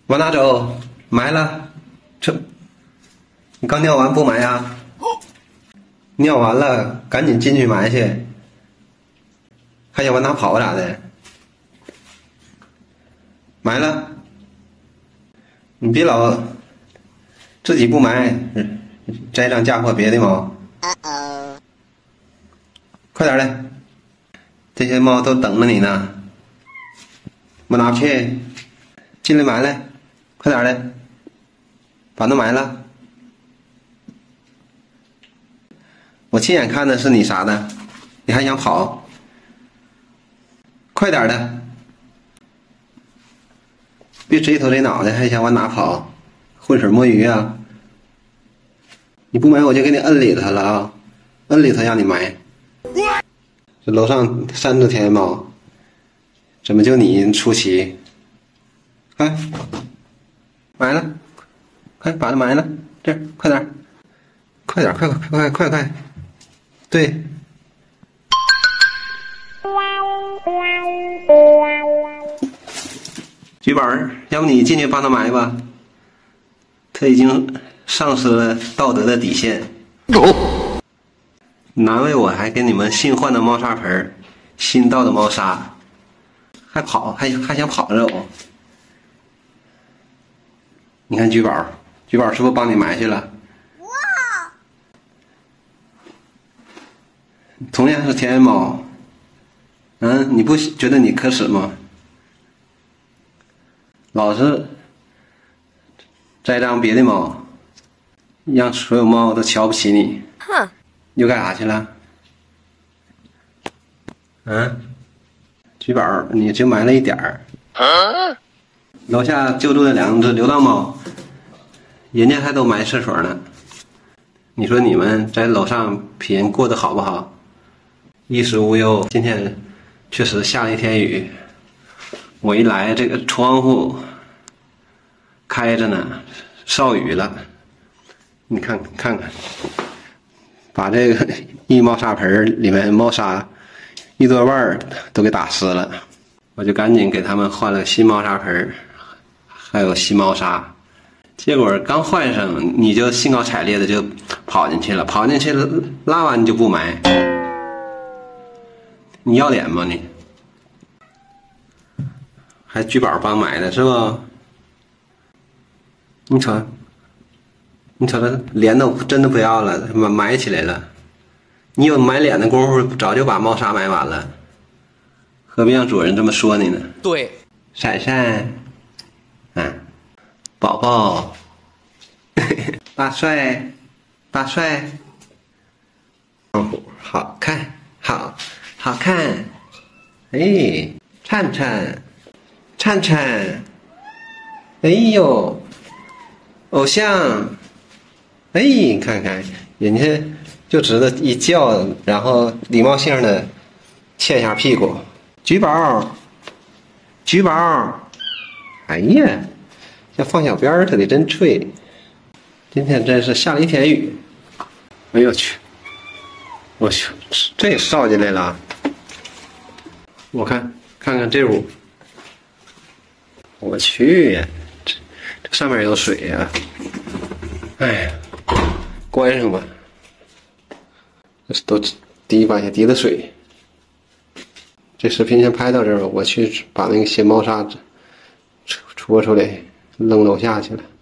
往哪走？埋了，这你刚尿完不埋啊？尿完了赶紧进去埋去，还想往哪跑咋的？埋了，你别老自己不埋，栽赃嫁祸别的猫。快点的，这些猫都等着你呢。往哪去？进来埋来，快点的，把它埋了。我亲眼看的是你啥的，你还想跑？快点的，别贼头贼脑的，还想往哪跑？浑水摸鱼啊！你不埋我就给你摁里头了啊！摁里头让你埋。这楼上3只天猫，怎么就你出奇？快，埋了，快把它埋了，这儿快点，快点，快！对。菊宝，要不你进去帮他埋吧？他已经丧失了道德的底线。难为我还给你们新换的猫砂盆，新倒的猫砂，还想跑着走。你看菊宝是不是帮你埋去了？哇！同样是田园猫，你不觉得你可耻吗？老是栽赃别的猫，让所有猫都瞧不起你。哼！又干啥去了？菊宝，你就埋了一点儿。楼下救助的2只流浪猫，人家还都埋厕所呢。你说你们在楼上品过得好不好？衣食无忧。今天确实下了一天雨，我一来这个窗户开着呢，潲雨了。你看看，把这个一猫砂盆里面猫砂1多半都给打湿了。我就赶紧给他们换了新猫砂盆，还有新猫砂。结果刚换上，你就兴高采烈的就跑进去了，拉完你就不埋，你要脸吗你？还菊宝帮埋的是吧？你瞅他脸都真的不要了，埋起来了。你有埋脸的功夫，早就把猫砂埋完了，何必让主人这么说你呢？对，闪闪，宝宝，大帅，好看，好看，哎，灿灿，哎呦，偶像，哎，你看看人家就知道一叫，然后礼貌性的欠下屁股。菊宝，哎呀，像放小鞭儿似的，真脆。今天真是下了一天雨，哎呦去，我去，这也烧进来了。我看看这屋，我去呀，这上面有水呀。哎呀，关上吧，都往下滴的水。这视频先拍到这儿吧，我去把那个新猫砂搓出来扔楼下去了。